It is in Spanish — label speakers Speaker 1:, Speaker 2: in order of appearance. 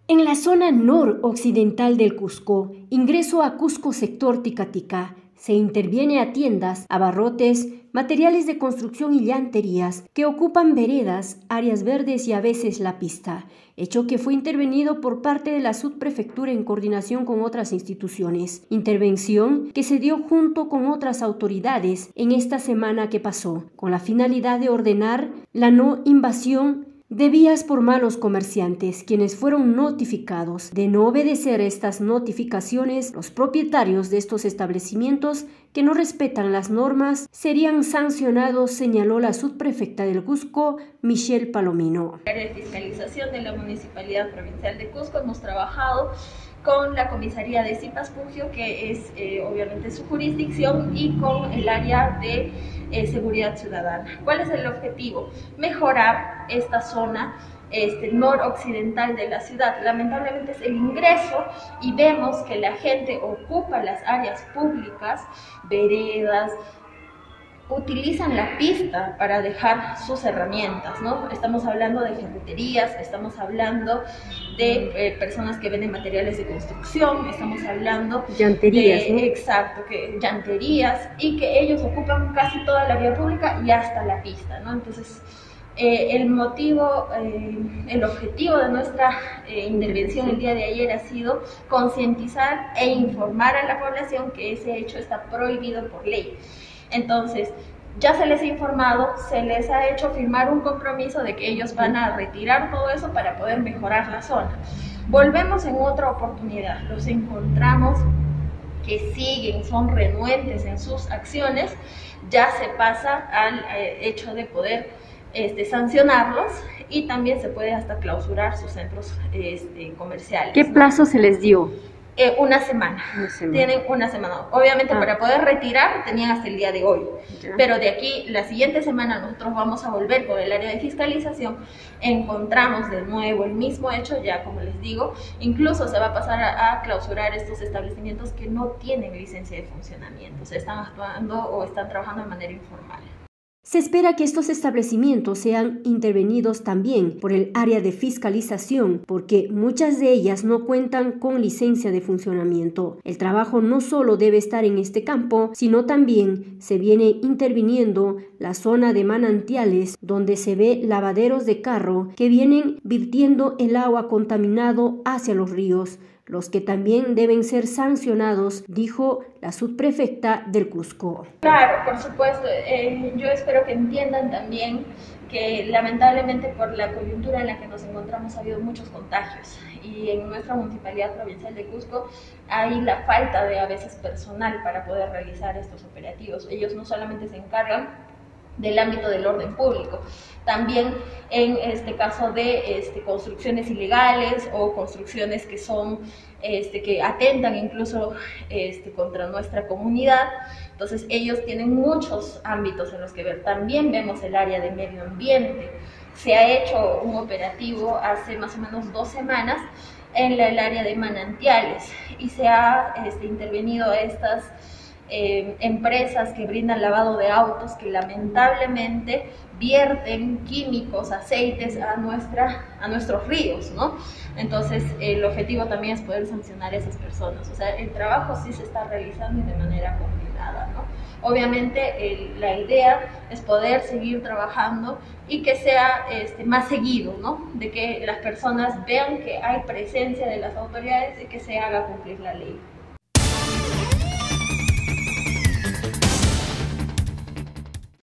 Speaker 1: En la zona noroccidental del Cusco, ingreso a Cusco sector Tica-Tica, se interviene a tiendas, abarrotes, materiales de construcción y llanterías que ocupan veredas, áreas verdes y a veces la pista, hecho que fue intervenido por parte de la subprefectura en coordinación con otras instituciones. Intervención que se dio junto con otras autoridades en esta semana que pasó, con la finalidad de ordenar la no invasión de vías por malos comerciantes, quienes fueron notificados. De no obedecer estas notificaciones, los propietarios de estos establecimientos que no respetan las normas serían sancionados, señaló la subprefecta del Cusco, Michelle Palomino.
Speaker 2: En el área de fiscalización de la Municipalidad Provincial de Cusco hemos trabajado con la comisaría de Zipaspugio, que es obviamente su jurisdicción, y con el área de seguridad ciudadana. ¿Cuál es el objetivo? Mejorar esta zona noroccidental de la ciudad. Lamentablemente es el ingreso y vemos que la gente ocupa las áreas públicas, veredas, utilizan la pista para dejar sus herramientas, ¿no? Estamos hablando de ferreterías, estamos hablando de personas que venden materiales de construcción, estamos hablando
Speaker 1: llanterías,
Speaker 2: de, ¿no? Exacto, que llanterías, y que ellos ocupan casi toda la vía pública y hasta la pista, ¿no? Entonces, el objetivo de nuestra intervención el día de ayer ha sido concientizar e informar a la población que ese hecho está prohibido por ley. Entonces, ya se les ha informado, se les ha hecho firmar un compromiso de que ellos van a retirar todo eso para poder mejorar la zona. Volvemos en otra oportunidad, los encontramos que siguen, son renuentes en sus acciones, ya se pasa al hecho de poder sancionarlos, y también se puede hasta clausurar sus centros comerciales.
Speaker 1: ¿Qué plazo se les dio?
Speaker 2: Una semana. Tienen una semana. Obviamente para poder retirar tenían hasta el día de hoy. Ya. Pero de aquí, la siguiente semana, nosotros vamos a volver por el área de fiscalización. Encontramos de nuevo el mismo hecho, ya como les digo. Incluso se va a pasar a clausurar estos establecimientos que no tienen licencia de funcionamiento. Se están actuando o están trabajando de manera informal.
Speaker 1: Se espera que estos establecimientos sean intervenidos también por el área de fiscalización, porque muchas de ellas no cuentan con licencia de funcionamiento. El trabajo no solo debe estar en este campo, sino también se viene interviniendo la zona de manantiales, donde se ve lavaderos de carro que vienen virtiendo el agua contaminado hacia los ríos, los que también deben ser sancionados, dijo la subprefecta del Cusco.
Speaker 2: Claro, por supuesto. Yo espero que entiendan también que lamentablemente por la coyuntura en la que nos encontramos ha habido muchos contagios, y en nuestra Municipalidad Provincial de Cusco hay la falta de a veces personal para poder realizar estos operativos. Ellos no solamente se encargan del ámbito del orden público, también en este caso de construcciones ilegales o construcciones que son que atentan incluso contra nuestra comunidad. Entonces ellos tienen muchos ámbitos en los que ver. También vemos el área de medio ambiente. Se ha hecho un operativo hace más o menos 2 semanas en el área de manantiales, y se ha intervenido a estas empresas que brindan lavado de autos, que lamentablemente vierten químicos, aceites a nuestros ríos, ¿no? Entonces el objetivo también es poder sancionar a esas personas. O sea, el trabajo sí se está realizando de manera coordinada, ¿no? Obviamente la idea es poder seguir trabajando y que sea más seguido, ¿no? De que las personas vean que hay presencia de las autoridades y que se haga cumplir la ley.